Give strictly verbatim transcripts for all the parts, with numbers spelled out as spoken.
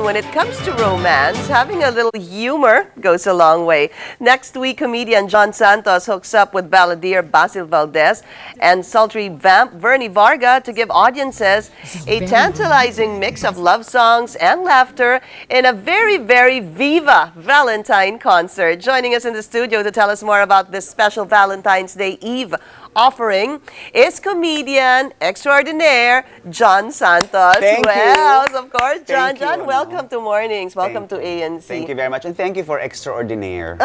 When it comes to romance, having a little humor goes a long way. Next week, comedian John Santos hooks up with balladeer Basil Valdez and sultry vamp Vernie Varga to give audiences a tantalizing mix of love songs and laughter in a very, very Viva Valentine concert. Joining us in the studio to tell us more about this special Valentine's Day Eve offering is comedian extraordinaire John Santos. Thank well, you. Of course, John. Thank John, you, welcome to Mornings. Welcome thank to A N C. Thank you very much, and thank you for extraordinaire.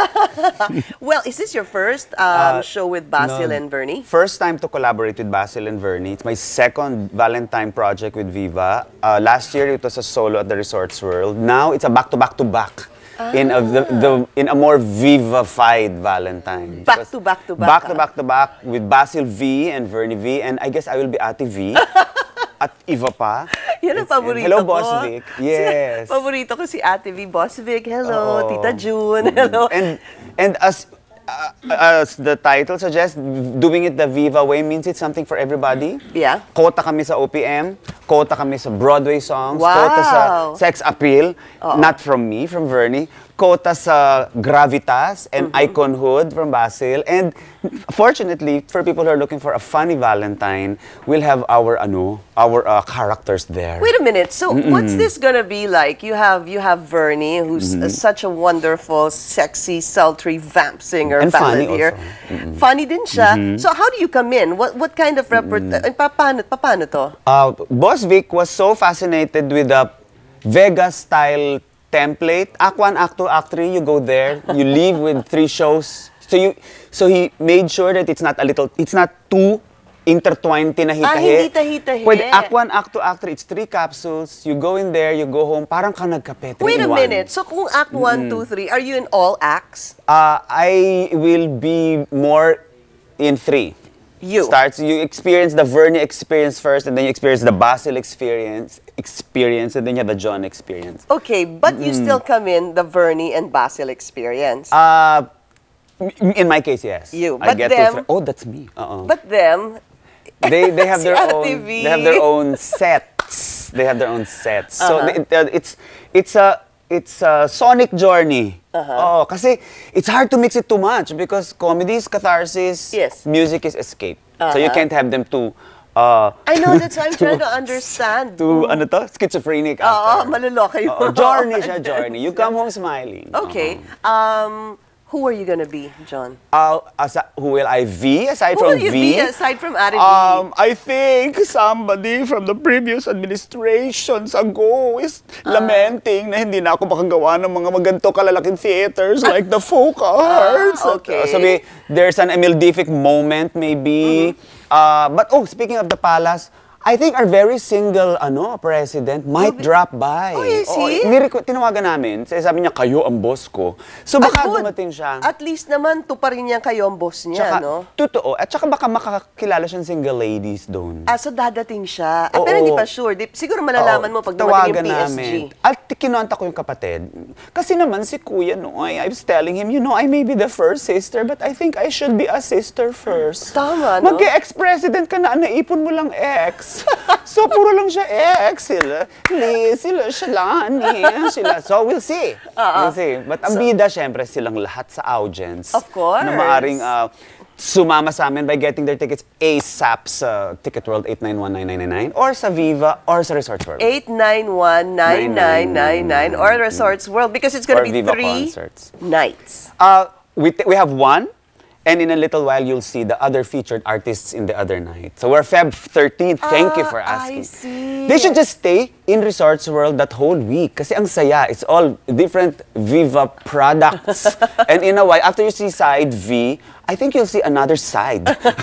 Well, is this your first um, uh, show with Basil no, and Vernie? First time to collaborate with Basil and Vernie. It's my second Valentine project with Viva. Uh, last year, it was a solo at the Resorts World. Now, it's a back-to-back-to-back. Ah. In a the, the in a more vivified Valentine. Back to back to back. Back to back to back with Basil V and Vernie V, and I guess I will be Ate V at Eva pa. Yan ang paborito Hello, ko. Boss Vic. Yes. Si, paborito ko si Ate V, Boss Vic. Hello, oh. Tita June. Hello. And and as Uh, as the title suggests, doing it the Viva way means it's something for everybody. Yeah. Kota kami sa O P M, kota kami sa Broadway songs, wow. kota sa sex appeal, uh-oh. Not from me, from Vernie, kota sa gravitas and mm-hmm. iconhood from Basil. And fortunately, for people who are looking for a funny Valentine, we'll have our ano, our uh, characters there. Wait a minute. So mm-mm. what's this gonna be like? You have you have Vernie, who's mm-hmm. uh, such a wonderful, sexy, sultry vamp singer. And funny also. Mm-hmm. Funny din siya. Mm-hmm. So how do you come in? What what kind of repertoire? Mm-hmm. Paano, paano to? Uh, Boss Vic was so fascinated with the Vegas-style template. Act one, Act two, Act three, you go there. You leave with three shows. So you, so he made sure that it's not a little, it's not too intertwined, tinahi-tahi. Ah, hindi tahi-tahi. Pwede Act one, Act two, Act three, it's three capsules. You go in there, you go home, parang ka nagkape. Wait a minute. So kung Act one, two, three, are you in all acts? Uh, I will be more in three. You. Starts, you experience the Vernie experience first, and then you experience the Basil experience, experience, and then you have the John experience. Okay, but mm. you still come in the Vernie and Basil experience. Uh, in my case, yes. You. I But get them, to oh, that's me. Uh-uh. But them, they they have their own. T V. They have their own sets. They have their own sets. Uh-huh. So it, uh, it's it's a it's a sonic journey. Uh-huh. Oh, kasi it's hard to mix it too much because comedy is catharsis. Yes. Music is escape. Uh-huh. So you can't have them too. Uh, I know, that's why I'm trying to understand. To, ano to? Schizophrenic Oo, after. maluloko yung Oo, journey siya, journey. You come home smiling. Okay. Uh-huh. Um, who are you gonna be, John? Uh, as who will I be aside who from will you V? be aside from Ate V? Um, I think somebody from the previous administrations ago is uh, lamenting na hindi na ako makagawa ng mga maganto kalalaking theaters like the folk arts. Uh, okay. Uh, sabi, there's an Emildific moment maybe. Mm-hmm. uh, but oh, speaking of the palace, I think our very single ano president might oh, drop by. Oh, is he? Oh, tinawagan namin. Sabi niya, kayo ang boss ko. So baka Ay, dumating siya. At least naman, tuparin niya kayo ang boss niya, tsaka, no? Totoo. At saka baka makakilala siyang single ladies doon. Ah, so dadating siya. Ah, Oo. pero hindi pa sure. Di, siguro malalaman mo pag dumating yung P S G. Namin. At kinontak ko yung kapatid. Kasi naman si Kuya Noy, I was telling him, you know, I may be the first sister, but I think I should be a sister first. Tama, no? Mag-ex-president ka na, naipon mo lang ex. So, puro lang siya ex. Sila, Liz, sila, Shalani, sila. So, we'll see. Uh-uh. We'll see. But ang so, bida, syempre, silang lahat sa audience. Of course. Na maaring uh, sumama sa amin by getting their tickets ASAP sa Ticket World eight nine one nine nine nine nine or sa Viva or sa Resorts World. eight nine one nine nine nine nine or Resorts World because it's going to be Viva three concerts. nights. Uh, we, we have one. And in a little while, you'll see the other featured artists in the other night. So we're February thirteenth. Thank ah, you for asking. I see. They should just stay in Resorts World that whole week. Kasi ang saya. It's all different Viva products. And in a while, after you see side V, I think you'll see another side.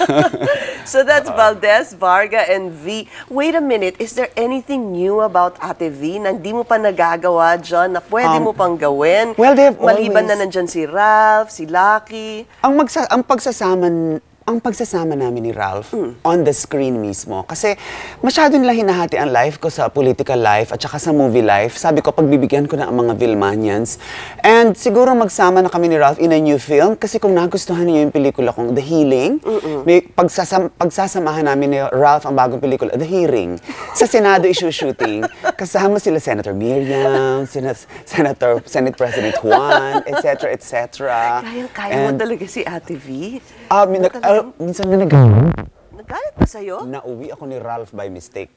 So that's Valdez, Varga, and V. Wait a minute, is there anything new about Ate V na hindi mo pa nagagawa, John, na pwede um, mo pang gawin? Well, they have Maliban always... na nandyan si Ralph, si Lucky. Ang, magsa ang pagsasama ang pagsasama namin ni Ralph on the screen mismo. Kasi masyado nila hinahati ang life ko sa political life at saka sa movie life. Sabi ko, pagbibigyan ko na ang mga Vilmanians. And siguro magsama na kami ni Ralph in a new film kasi kung nagustuhan niyo yung pelikula kong The Healing, may pagsasam pagsasamahan namin ni Ralph ang bagong pelikula, The Hearing. Sa Senado issue shooting, kasama sila Senator Miriam, Sen Senator, Senate President Juan, et cetera, et cetera. Kayang-kaya mo talaga si Ate V. Ah, uh, uh, minsan na nagalit. Nagalit ba sa'yo? Nauwi ako ni Ralph by mistake.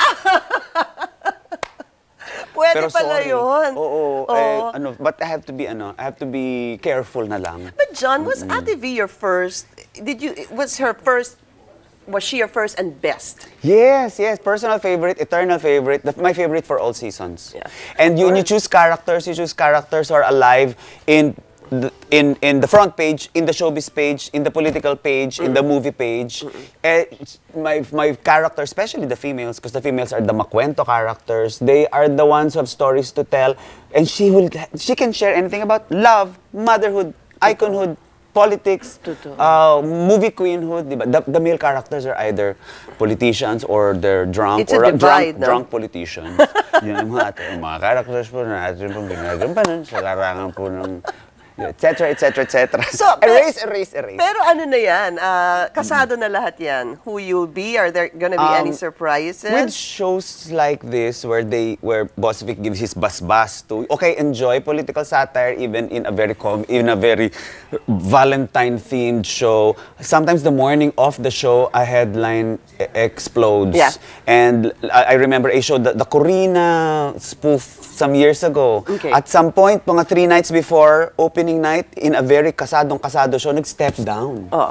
Pwede Pero pala sorry. yun. Oo, Oo. Eh, ano, but I have to be, ano, I have to be careful na lang. But John, was Ate V your first, did you, was her first, was she your first and best? Yes, yes, personal favorite, eternal favorite, the, my favorite for all seasons. Yeah. And you, you choose characters, you choose characters who are alive in the, in in the front page, in the showbiz page, in the political page, mm. in the movie page. Mm. Eh, my my characters, especially the females, because the females are the makwento characters. They are the ones who have stories to tell, and she will she can share anything about love, motherhood, iconhood, politics, uh, movie queenhood. Diba? The, the male characters are either politicians or they're drunk it's or a divide, drunk, no? drunk politicians. Yun ang mga, yung mga characters po na natin pong ginagampanan sa larangan po ng et cetera, et cetera, et cetera. So, erase, erase, erase. Pero ano na yan? Uh, kasado na lahat yan. Who you'll be? Are there gonna be um, any surprises? With shows like this, where they, where Boss Vic gives his bas-bas to, okay, enjoy political satire, even in a very com, in a very Valentine-themed show. Sometimes the morning of the show, a headline e explodes. Yeah. And I, I remember a show, the, the Corina spoof some years ago. Okay. At some point, mga three nights before opening night, in a very kasadong-kasado show, nag-step down. Oo.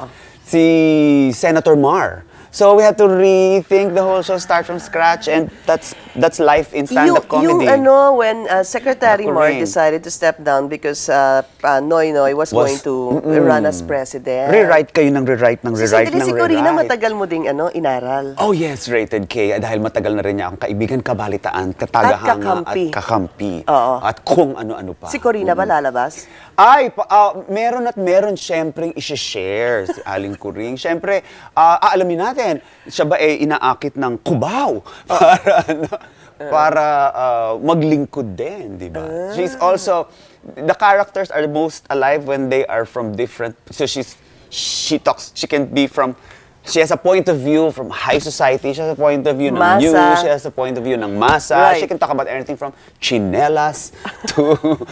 Si Senator Mar. So we had to rethink the whole show, start from scratch, and that's that's life in stand-up comedy. Yung ano, when uh, Secretary Mar Corinne. decided to step down because uh, uh, Noy Noy was, Was- going to Mm-mm. run as president. Rewrite kayo ng rewrite ng Si rewrite Sandali, ng si Corina, rewrite. matagal mo ding ano, inaral. Oh yes, rated K. Dahil matagal na rin niya akong kaibigan, kabalitaan, katagahanga, At kakampi. at kakampi. Oo. At kung ano-ano pa. Si Corina ba lalabas? Ay, pa, ah, meron at meron siyempreng isi-share si Aling Kuring. Siyempre, ah, aalamin natin, siya ba eh inaakit ng Cubao para, ano, para ah, maglingkod din, di ba? She's also, the characters are most alive when they are from different, so she's, she talks, she can be from, she has a point of view from high society, she has a point of view ng Masa. news, she has a point of view ng masa, Right. she can talk about anything from chinelas to,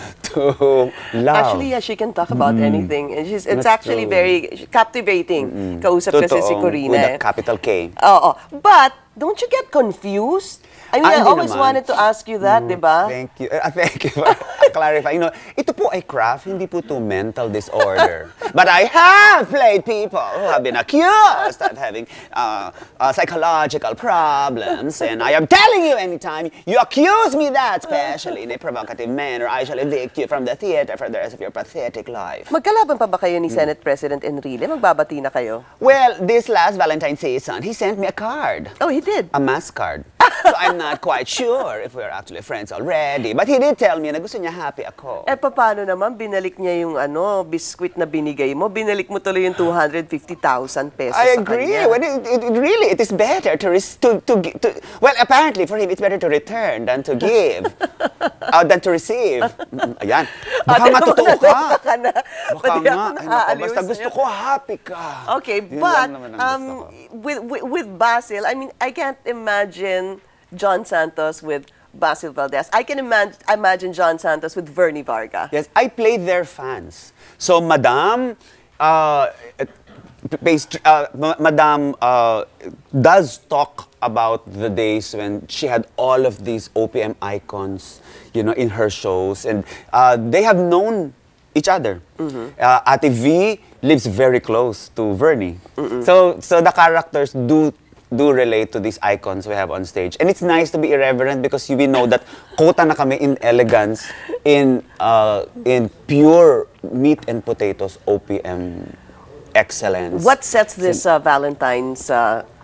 to love. Actually, yeah, she can talk about anything. And she's, it's That's actually true. very captivating. Kausap kasi si Totoo, Corina. with eh. a capital K. Oo. But, don't you get confused? I mean, Ah, I hindi always naman. wanted to ask you that, di ba? Thank you. Uh, thank you for clarifying. You know, ito po ay craft, hindi po to mental disorder. But I have played people who have been accused of having uh, uh, psychological problems. And I am telling you, anytime you accuse me that, especially in a provocative manner, I shall evict you from the theater for the rest of your pathetic life. Magkalaban pa ba kayo ni Senate President Enrile? Magbabati na kayo? Well, this last Valentine's season, he sent me a card. Oh, he did. A mass card. So I'm not quite sure if we're actually friends already. But he did tell me na gusto niya happy ako. Eh, paano naman binalik niya yung ano, biskwit na binigay mo? Binalik mo tuloy yung two hundred fifty thousand pesos I sa agree. kanya. Well, it, it, it really, it is better to, res- to, to, gi- to, well, apparently for him, it's better to return than to give. uh, than to receive. Mm, Ayan. Baka Ate, matotoo ka. naloka ka na. Baka Pati nga. ako Ay, naku, naaaliw basta sa'yo. gusto ko happy ka. Okay, Yun but lang naman ang gusto um, ko. with, with with Basil, I mean, I can't imagine John Santos with Basil Valdez. I can imagine imagine John Santos with Vernie Varga. Yes, I played their fans. So, Madam, uh, pays, uh, Ma- Madam uh, does talk about the days when she had all of these O P M icons, you know, in her shows, and uh, they have known each other. Uh, Ate V lives very close to Vernie, so so the characters do. do relate to these icons we have on stage. And it's nice to be irreverent because we know that kota na kami in elegance, in uh, in pure meat and potatoes O P M excellence. What sets this uh, Valentine's uh,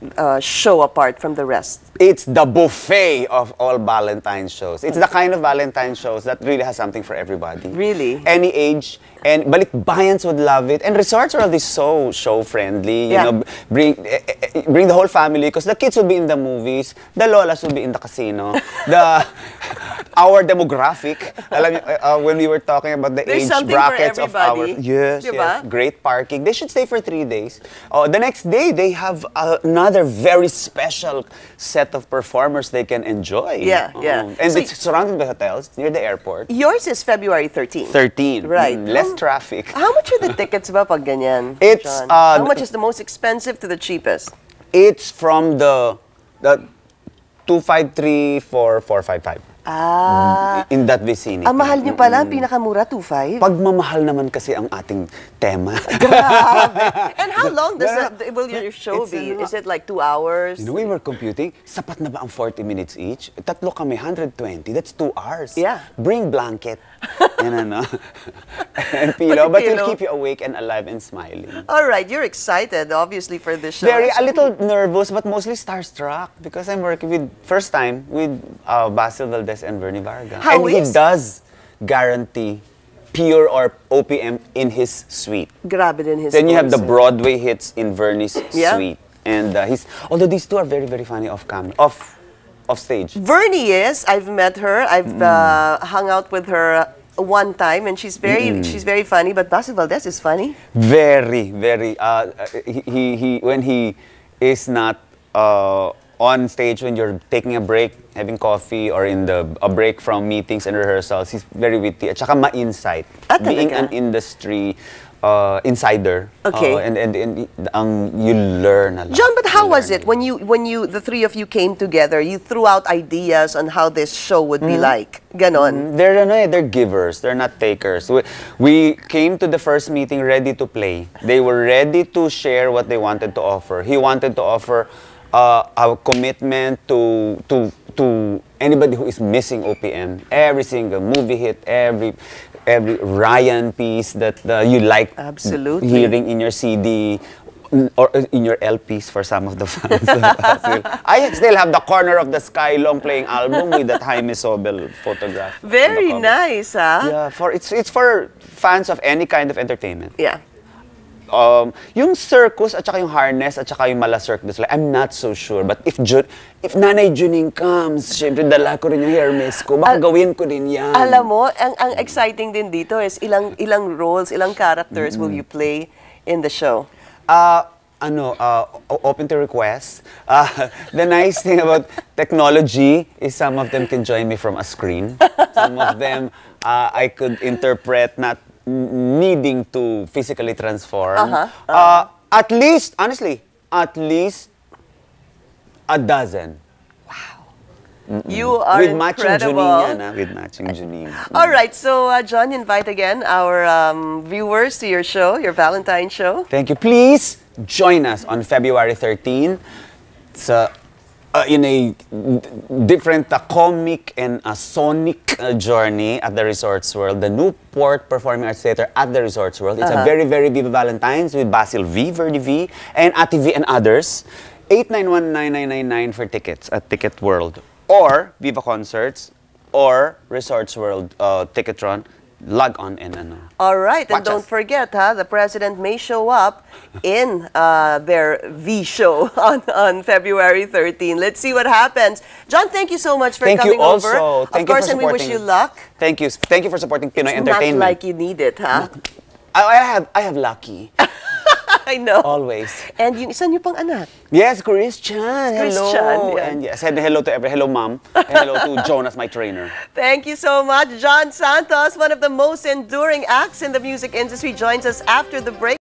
uh, show apart from the rest? It's the buffet of all Valentine's shows. It's the kind of Valentine's shows that really has something for everybody. Really? Any age. And balikbayans would love it. And Resorts World is so show-friendly. You Yeah. know, bring eh, eh, bring the whole family because the kids will be in the movies, the lolas will be in the casino, the our demographic. Alam niyo, uh, when we were talking about the There's age something for brackets of our everybody. yes, Diba? yes, great parking. They should stay for three days. Oh, the next day they have uh, another very special set of performers they can enjoy. Yeah, Oh. yeah. And So it's surrounded by hotels near the airport. Yours is February thirteenth. thirteen. Right. Mm, less How- traffic. How much are the tickets ba pag ganyan? It's, John? uh, How much is the most expensive to the cheapest? It's from the the two five three four four five five. Ah. In that vicinity. Ang mahal niyo pala, ang pinakamura, two five? Pagmamahal naman kasi ang ating tema. And how long does Well, that, will your show it's be? ano- Is it like two hours? You know, we were computing, sapat na ba ang forty minutes each? Tatlo kami, one hundred twenty. That's two hours. Yeah. Bring blanket. Yan ano. And pillow. But Pillow. we'll keep you awake and alive and smiling. All right, you're excited, obviously, for this show. Very, a little nervous, but mostly starstruck because I'm working with, first time, with uh, Basil Valdez and Vernie Varga. How and is- he does guarantee pure or O P M in his suite. Grabe din his Then you have the voice, eh. Broadway hits in Vernie's Yeah. suite. And uh, he's, although these two are very, very funny off cam, off, off stage. Vernie is, I've met her, I've uh, hung out with her one time, and she's very, she's very funny, but Basil Valdez is funny. Very, very, uh, he, he, he, when he is not uh, on stage, when you're taking a break, having coffee, or in the a break from meetings and rehearsals, he's very witty. At saka ma-insight. Ah, Being talaga? an industry uh, insider. Okay. Uh, and, and, and ang, you learn a lot. John, but how You was learn it when you, when you, the three of you came together, you threw out ideas on how this show would be like? Ganon. They're ano eh, they're givers. They're not takers. We, we came to the first meeting ready to play. They were ready to share what they wanted to offer. He wanted to offer uh, a commitment to to to anybody who is missing O P M. Every single movie hit, every every Ryan piece that uh, you like Absolutely. hearing in your C D. Or in your L Ps for some of the fans. I still have the Corner of the Sky long playing album with that Jaime Sobel photograph. on the Very cover. nice, ah. Yeah, for it's it's for fans of any kind of entertainment. Yeah. Um, yung circus at saka yung harness at saka yung mala Cirque du Soleil, I'm not so sure. But if Jun, if Nanay Juning comes, syempre dala ko rin yung Hermes ko. Baka Al- gawin ko din yan. Alam mo, ang, ang exciting din dito is ilang ilang roles, ilang characters will you play in the show? Uh, ano, uh, o- open to requests. Uh, the nice thing about technology is some of them can join me from a screen. Some of them uh, I could interpret not n- needing to physically transform. Uh-huh, Uh, at least, honestly, at least a dozen. You are With matching incredible. Juning yan, ah, with matching Juning. All right, so uh, John, invite again our um, viewers to your show, your Valentine show. Thank you. Please join us on February thirteenth. It's uh, uh, in a different uh, comic and uh, sonic uh, journey at the Resorts World, the Newport Performing Arts Theater at the Resorts World. It's a very, very Viva Valentine's with Basil V, Verdi V, and Ati V and others. eight nine one, nine nine nine nine for tickets at Ticket World. Or Viva Concerts, or Resorts World uh, Ticketron. Log on and ano. All right, and Watch don't us. forget, ha, the president may show up in uh, their V show on, on February thirteenth. Let's see what happens. John, thank you so much for Thank coming you also. over. Thank of you course, for and we wish supporting. you luck. Thank you. Thank you for supporting Pinoy Not Entertainment. like you need it, ha? I, I have I have Lucky. I know. Always. And yung isa niyo pang anak. Yes, Christian. Hello. Christian, yeah. And yes, said hello to every hello mom. And hello to Jonas, my trainer. Thank you so much. John Santos, one of the most enduring acts in the music industry, joins us after the break.